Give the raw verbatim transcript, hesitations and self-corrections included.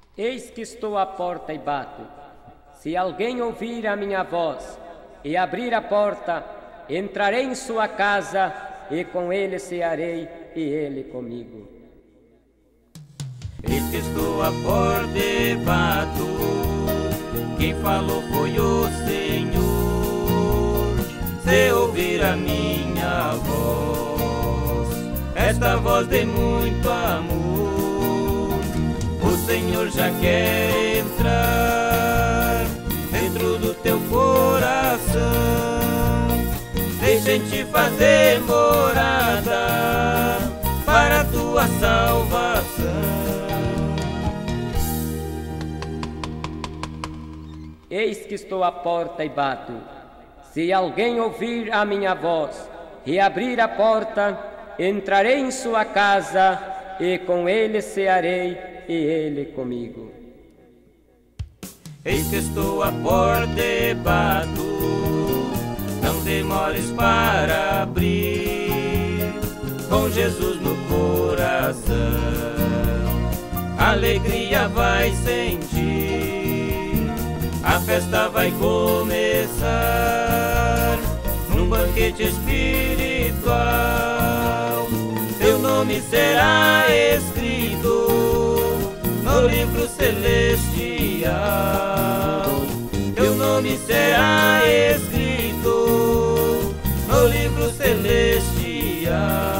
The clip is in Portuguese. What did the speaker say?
Eis que estou à porta e bato. Se alguém ouvir a minha voz e abrir a porta, entrarei em sua casa e com ele cearei e ele comigo. Eis que estou à porta e bato. Quem falou foi o Senhor. Se ouvir a minha voz, esta voz de muito amor, o Senhor já quer entrar dentro do teu coração. Deixa em ti fazer morada para a tua salvação. Eis que estou à porta e bato. Se alguém ouvir a minha voz e abrir a porta, entrarei em sua casa e com ele cearei e ele comigo. Eis que estou à porta e bato. Não demores para abrir. Com Jesus no coração, alegria vai sentir. A festa vai começar num banquete espiritual. Teu nome será escrito no livro celestial. Teu nome será escrito no livro celestial.